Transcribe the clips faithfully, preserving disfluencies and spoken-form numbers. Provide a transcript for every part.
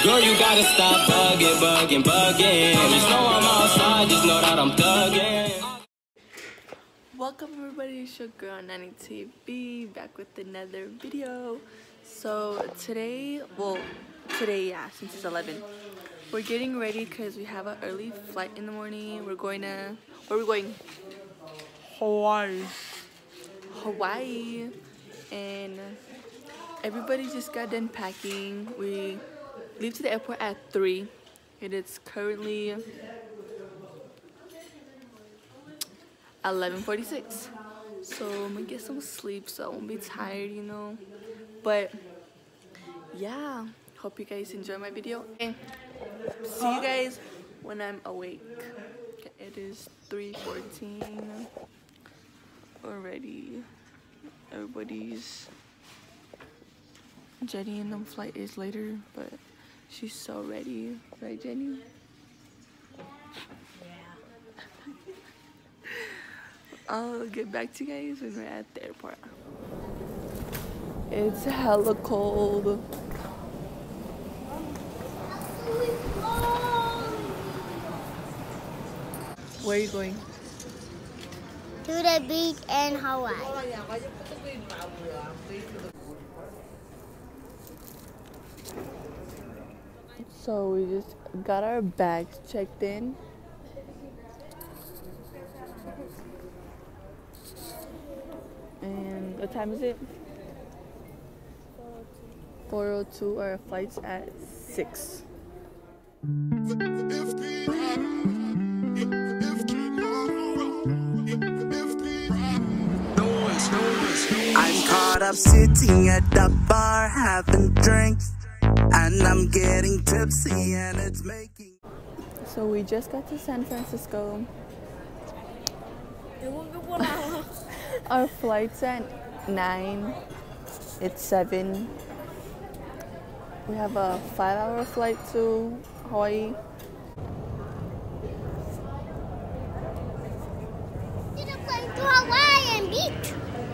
Girl, you gotta stop bugging, bugging, bugging. Just know I'm outside, just know that I'm thugging. Welcome everybody, it's your girl Nani T V, back with another video. So today, well today yeah, since it's eleven, we're getting ready because we have an early flight in the morning. We're going to, where are we going? Hawaii. Hawaii. And everybody just got done packing. We leave to the airport at three. It is currently eleven forty-six, so I'm gonna get some sleep so I won't be tired, you know. But yeah, hope you guys enjoy my video, and see you guys when I'm awake. It is three fourteen already. Everybody's Jenny and them flight is later, but she's so ready, right Jenny? I'll get back to you guys when we're at the airport. It's hella cold. Where are you going? To the beach in Hawaii. So we just got our bags checked in. And what time is it? four oh two. Our flight's at six. I'm caught up sitting at the bar having drinks, and I'm getting tipsy and it's making. So we just got to San Francisco. Our flight's at nine. It's seven. We have a five hour flight to Hawaii. To Hawaiian beach.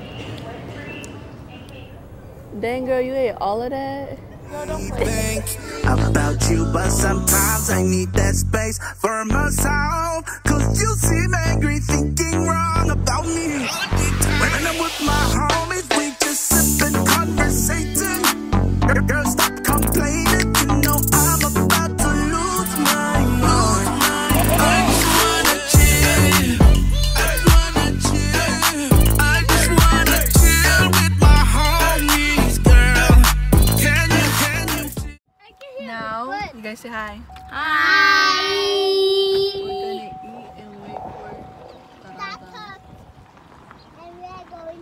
Dang girl, you ate all of that? Think about you, but sometimes I need that space for myself. Cause you seem angry, thinking wrong about me. When I'm with my homies, we just sipping, conversating. Girl, stop complaining, you know I'm about to lose my mind. I just wanna chill, I wanna chill, I just wanna chill with my homies, girl. Can you, can you? Now, you guys say hi. Hi. We're gonna eat and wait for Taranta. And we are going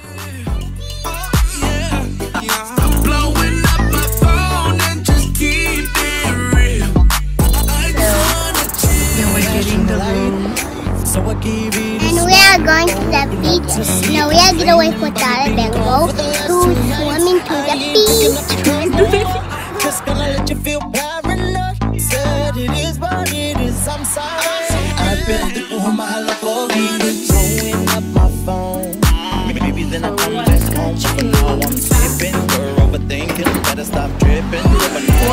I'm blowing up my phone and just keep it real. I just wanna chill. Then we're getting the room. So I give it And we are going to the beach. Now we are going to wait for Tara and go to swimming to the beach. Just gonna let you feel paranoid. Said it is what it is, I'm sorry. I've been through my life for me, blowing up my phone. Maybe then I come back home, but now I'm slipping. You're overthinking, better stop tripping. I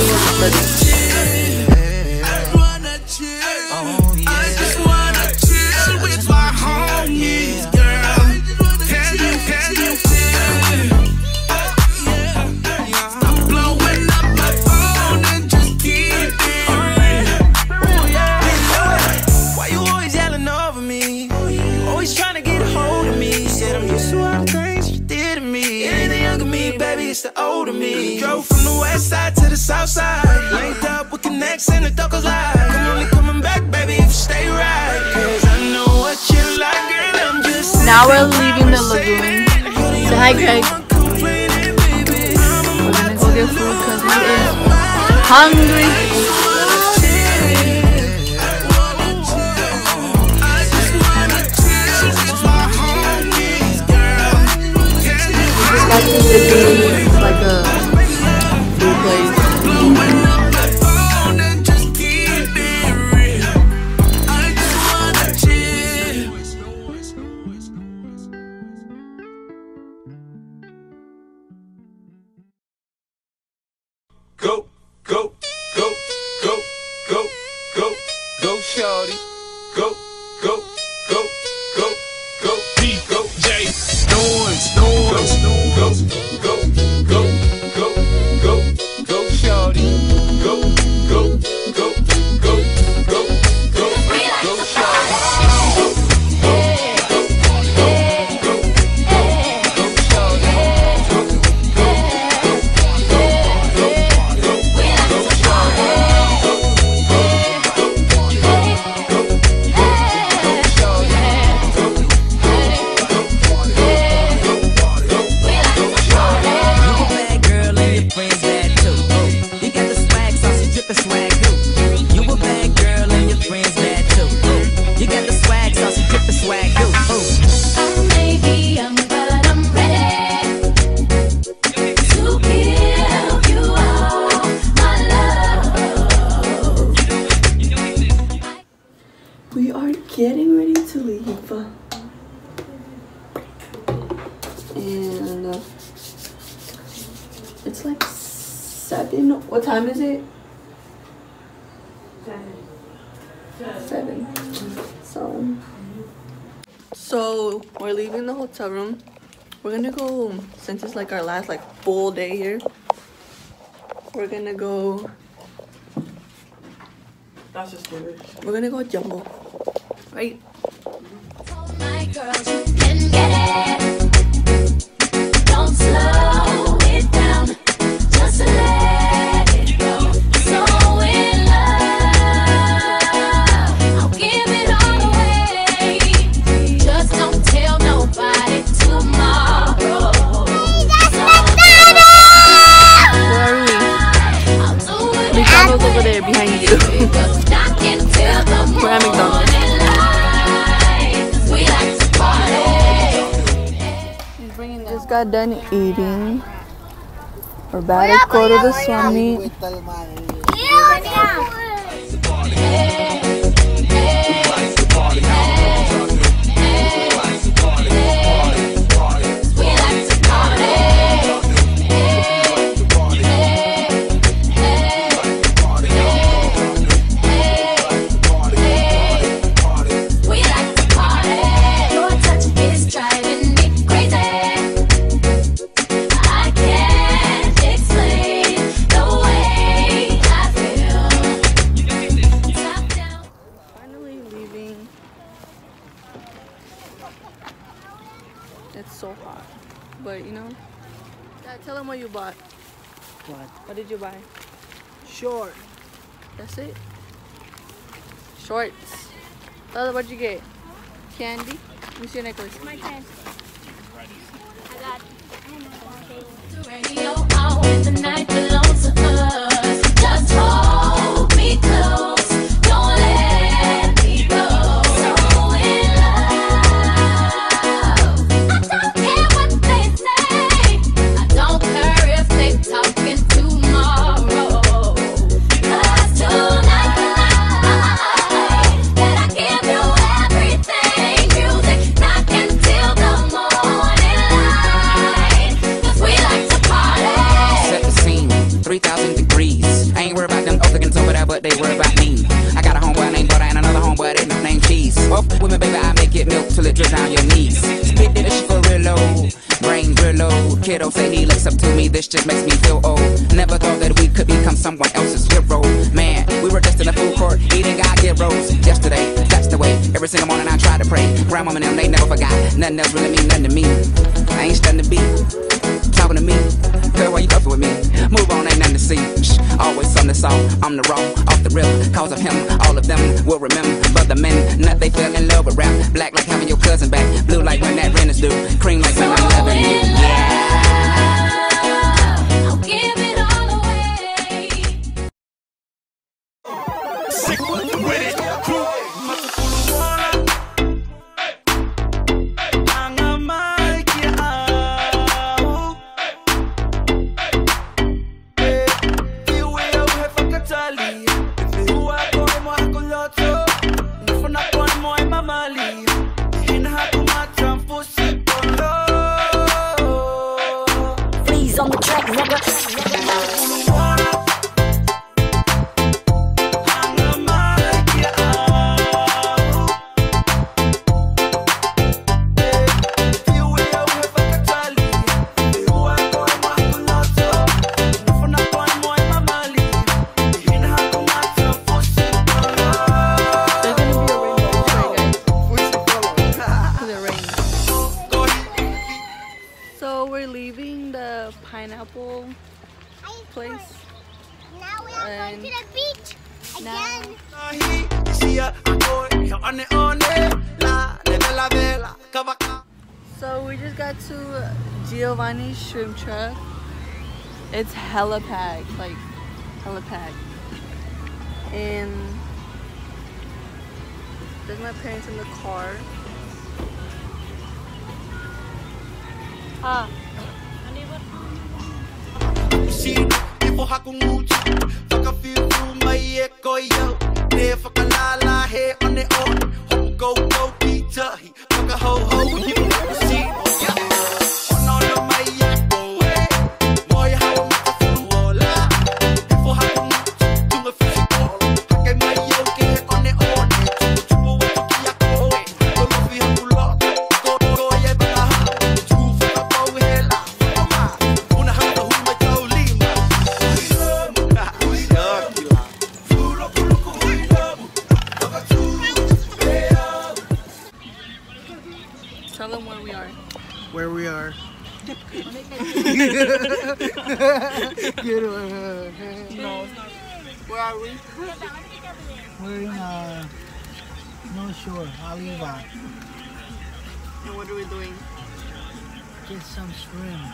wanna chill, I just wanna chill with my homies, girl. Can you, can you chill? I'm blowing up my phone and just keep it real. Why you always yelling over me? Always trying to get a hold of me. Said I'm used to all the things you did to me. It ain't the younger me, baby, it's the older me. Drove from the west side to the south side. Linked up with connects and the Duckers live. I'm only coming back, baby, if you stay right. Cause I know what you like, girl, I'm just Now we're leaving the lagoon. Say hi, Greg. We're gonna go get food because we are hungry. Got this it's like a food place. Go, go. seven. What time is it? Seven. So, so we're leaving the hotel room. We're gonna go, since it's like our last like full day here, we're gonna go. That's just good. We're gonna go Jumbo, right? My girls, you can get it. Don't slow it down. Just let it go. So in love, I'll give it all away. Just don't tell nobody tomorrow. Where are we? I'll do it. McDonald's over there behind you. We're at McDonald's. Just got done eating. We're about to go to the swim meet. It's so hot, but you know. Dad, tell them what you bought. What? What did you buy? Short. That's it. Shorts. Lala, what'd you get? Candy. Let me see your necklace. My turn. I got. Radio on when the night belongs to us. Just hold me close. Don't let me go. So in love. I don't care what they say. I don't care if they talking tomorrow. Cause tonight, tonight, that I give you everything. Music knocking till the morning light. Cause we like to party. Set the scene, three thousand degrees. I ain't worried about them other guns over there, but they worry about me. I got a homeboy named Butter and another homeboy they named Cheese. Both women, baby, I make it milk till it drips down your knees. Spit this shit for real low, brain real low. Kiddo say he looks up to me, this just makes me feel old. Never thought that we could become someone else's hero. Man, we were just in a food court eating God get rolls. Yesterday, that's the way. Every single morning I try to pray. Grandmama and them, they never forgot. Nothing else really mean nothing to me. I ain't studying to be talking to me. Girl, why you cuffing with me? Move on, ain't nothing to see. Shh, always something to solve. I'm the raw, off the rip. Cause of him, all of them will remember. But the men, not they fell in love with rap. Black like having your cousin back. Blue like when that rent is due. Cream like when I'm loving you. Yeah. I'll give it all away. Sick with it. Please on the track, nigga. So we're leaving the pineapple place. Now we are going to the beach again. So we just got to Giovanni's shrimp truck. It's hella packed, like hella packed. And there's my parents in the car. Ah. Good one. No. Where are we? We're in uh, North Shore, Oliva. And what are we doing? Get some shrimp.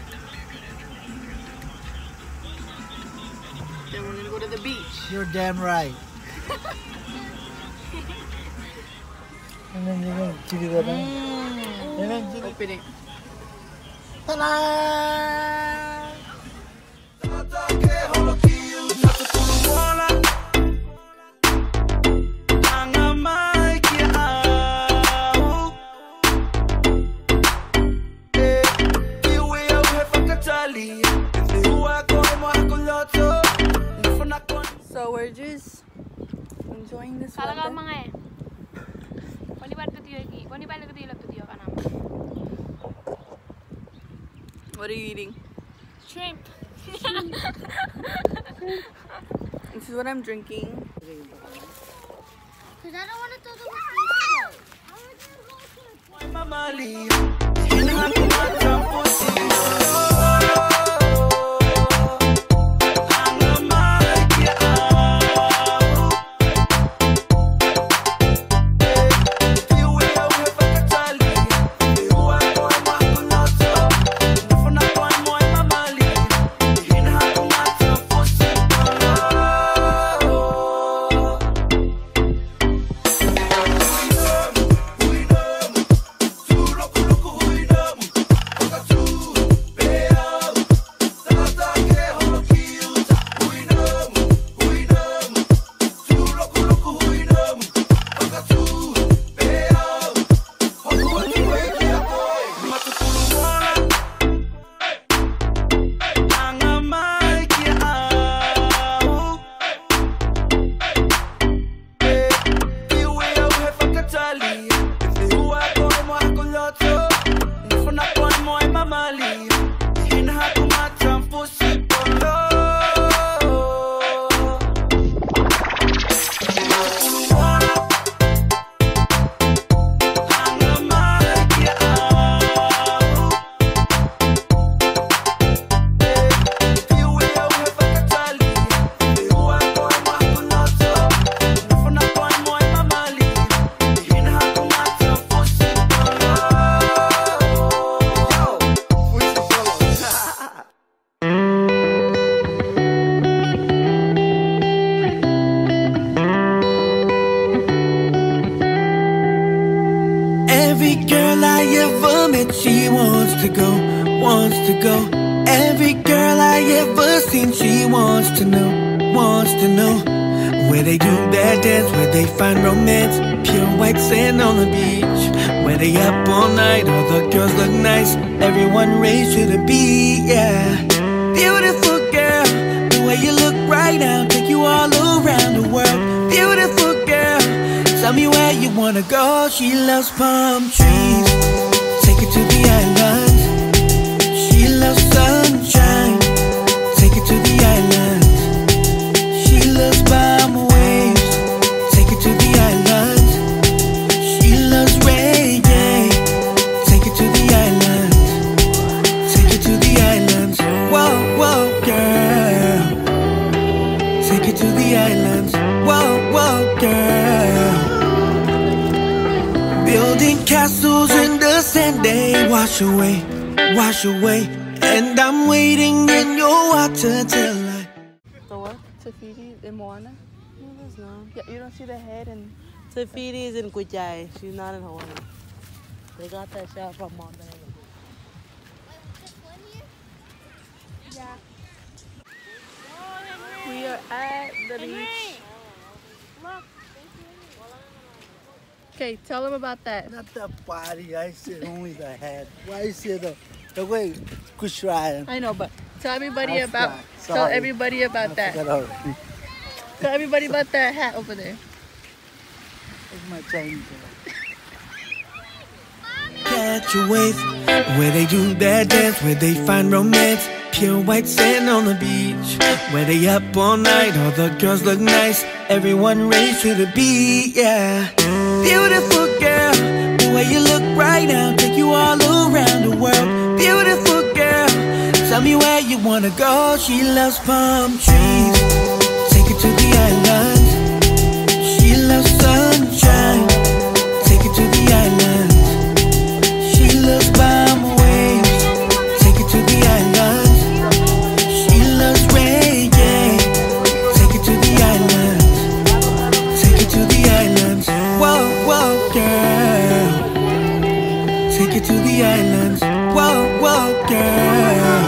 Then we're gonna go to the beach. You're damn right. And then you're gonna give it that down. And then give it. Open it. Ta-da! So we're just enjoying this Kalau weather. mga eh. Panibat ko tiyo ki. Panibat ko tiyo tiyo ka naman. What are you eating? Shrimp. This is what I'm drinking. Because I don't want to throw the mosquitoes. Every girl I ever met, she wants to go, wants to go. Every girl I ever seen, she wants to know, wants to know. Where they do their dance, where they find romance. Pure white sand on the beach. Where they up all night, all the girls look nice. Everyone raised to the beat, yeah. Beautiful girl, the way you look right now, take you all around the world. Beautiful girl, tell me where you wanna go. She loves palm trees, take her to the island. She loves sunshine, take her to the island. She loves palm waves, take her to the island. She loves reggae, take her to the island. Take her to the islands. Whoa, whoa, girl, take her to the islands. Whoa, whoa, girl. Building castles in the sand, they wash away, wash away. And I'm waiting in your water till I. The what? Tafiti in Moana? No, there's not. Yeah, you don't see the head and. Tafiti is in Kuchai. She's not in Hawaii. They got that shot from Montana. We are at the beach. Okay, tell them about that. Not the body, I said only the head. Why is it the, the way Kushraya? I know, but tell everybody I about. forgot. Tell Sorry. everybody about that. Tell everybody about that hat over there. That's my Chinese. Catch a wave, where they do their dance, where they find romance. Pure white sand on the beach, where they up all night, all the girls look nice. Everyone raised to the beat, yeah. Beautiful girl, the way you look right now, take you all around the world. Beautiful girl, Tell me where you wanna go. She loves palm trees. Take it to the island. She loves sunshine. Take it to the island. She loves palm waves. Take it to the island. She loves reggae. Take it to the island. Take it to the island. Whoa, whoa, girl. Take it to the island. Whoa, whoa, girl.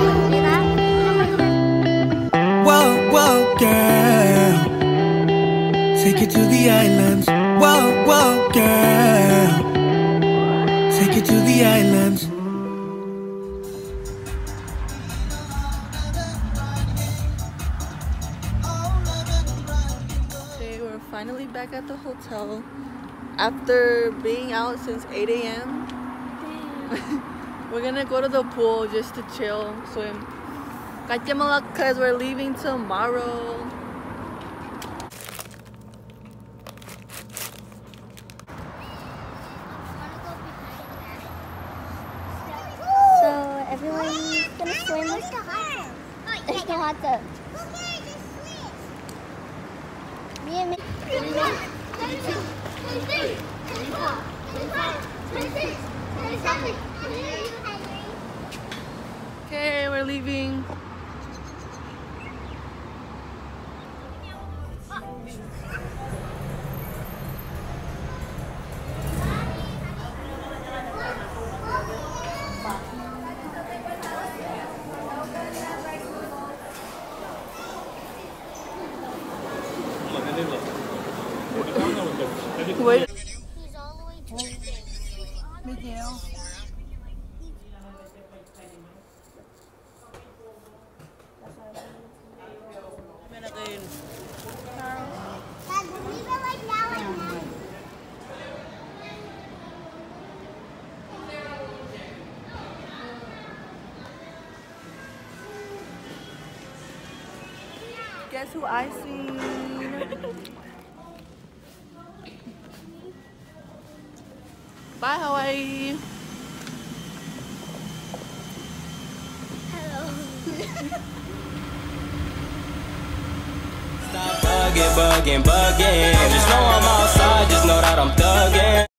Whoa, whoa, girl. Take it to the islands. Whoa, whoa, girl. Take it to the islands. Okay, we're finally back at the hotel after being out since eight A M We're gonna go to the pool just to chill, swim. Cause we're leaving tomorrow. So everyone's gonna swim. There's the hot tub. Me and me. Okay, we're leaving. Wait. He's all the way to the Miguel. Dad, leave it like that, like that. Guess who I seen? Bye, Hawaii. Stop bugging, bugging, bugging. Just know I'm outside, just know that I'm thugging.